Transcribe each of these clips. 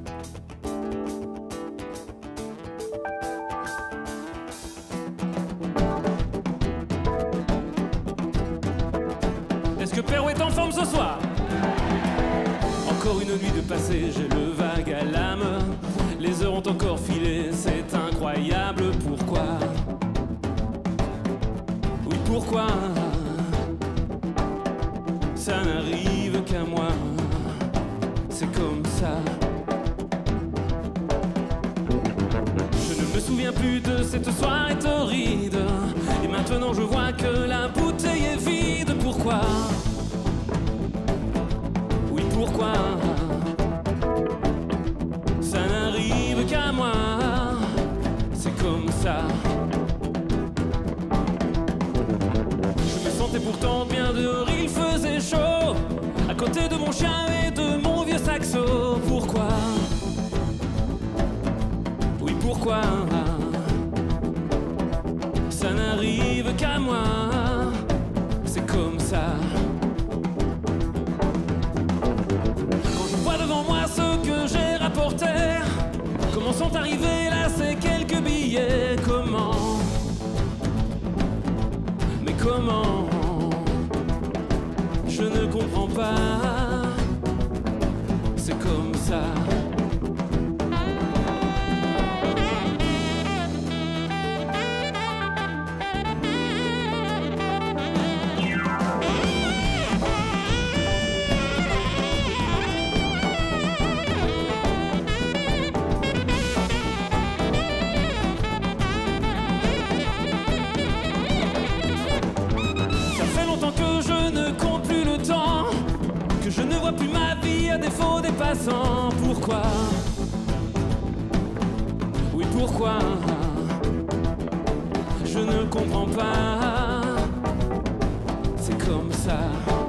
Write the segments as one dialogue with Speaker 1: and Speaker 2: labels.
Speaker 1: Est-ce que Perrault est en forme ce soir? Encore une nuit de passé, j'ai le vague à l'âme. Les heures ont encore filé, c'est incroyable. Pourquoi? Oui, pourquoi? Ça n'arrive qu'à moi. C'est comme ça. Je ne me souviens plus de cette soirée torride. Et maintenant je vois que la bouteille est vide. Pourquoi? Oui, pourquoi? Ça n'arrive qu'à moi. C'est comme ça. Je me sentais pourtant bien dehors, il faisait chaud. À côté de mon chien et de mon vieux saxo. Pourquoi? Oui, pourquoi? Ça n'arrive qu'à moi. C'est comme ça. Quand je vois devant moi ce que j'ai rapporté, comment sont arrivés là ces quelques billets? Comment? Mais comment? Je ne comprends pas. C'est comme ça. Que je ne vois plus ma vie à défaut des passants. Pourquoi? Oui, pourquoi? Je ne comprends pas. C'est comme ça.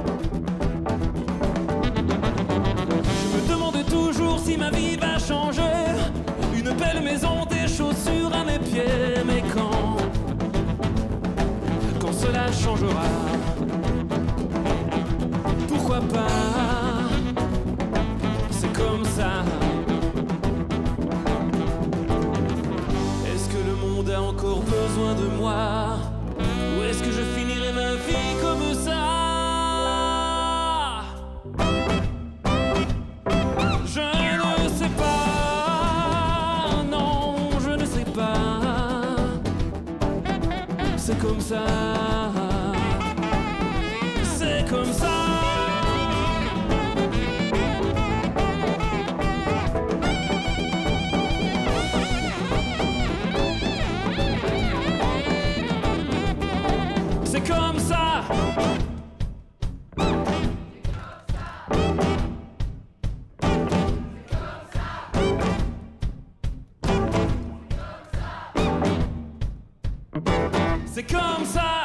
Speaker 1: Je me demande toujours si ma vie va changer. Une belle maison, des chaussures à mes pieds. Mais quand cela changera? Pourquoi pas? C'est comme ça. Est-ce que le monde a encore besoin de moi? Ou est-ce que je finirai ma vie comme ça? Je ne sais pas. Non, je ne sais pas. C'est comme ça. C'est comme ça. C'est comme ça. C'est comme ça.